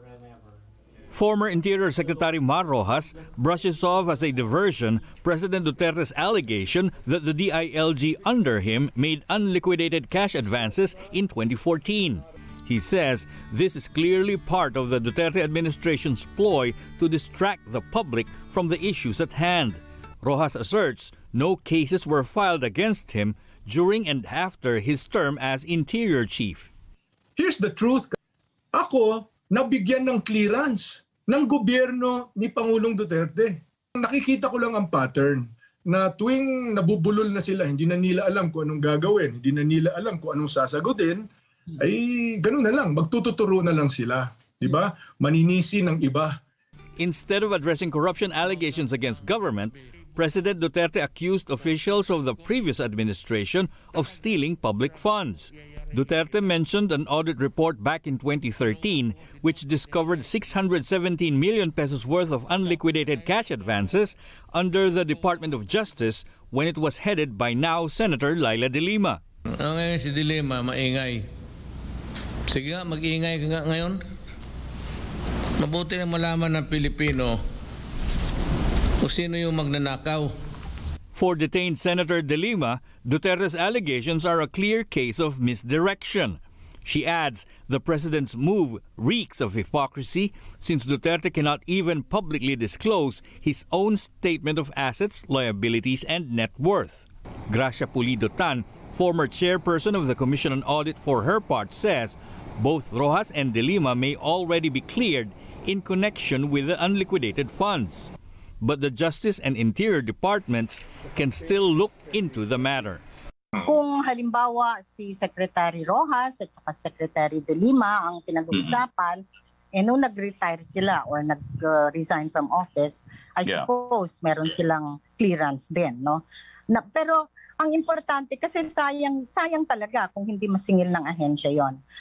Former Interior Secretary Mar Rojas brushes off as a diversion President Duterte's allegation that the DILG under him made unliquidated cash advances in 2014. He says this is clearly part of the Duterte administration's ploy to distract the public from the issues at hand. Rojas asserts no cases were filed against him during and after his term as Interior Chief. Here's the truth. Ako, nabigyan ng clearance ng gobyerno ni Pangulong Duterte. Nakikita ko lang ang pattern na tuwing nabubulol na sila, hindi na nila alam kung anong gagawin, hindi na nila alam kung anong sasagutin, ay ganun na lang, magtututuro na lang sila. Diba? Maninisi ng iba. Instead of addressing corruption allegations against government, President Duterte accused officials of the previous administration of stealing public funds. Duterte mentioned an audit report back in 2013 which discovered 617 million pesos worth of unliquidated cash advances under the Department of Justice when it was headed by now Senator Laila De Lima. Ngayon si De Lima, maingay. Sige nga, mag-iingay ka nga ngayon. Mabuti na malaman ng Pilipino kung sino yung magnanakaw. For detained Senator De Lima, Duterte's allegations are a clear case of misdirection. She adds the president's move reeks of hypocrisy since Duterte cannot even publicly disclose his own statement of assets, liabilities, and net worth. Gracia Pulido Tan, former chairperson of the Commission on Audit, for her part says both Rojas and De Lima may already be cleared in connection with the unliquidated funds. But the Justice and Interior Departments can still look into the matter. Kung halimbawa si Secretary Rojas at saka Secretary De Lima ang pinag-uusapan, nung nag-retire sila or nag-resign from office, I suppose meron silang clearance din, no? Pero ang importante kasi sayang talaga kung hindi masingil ng ahensya yon.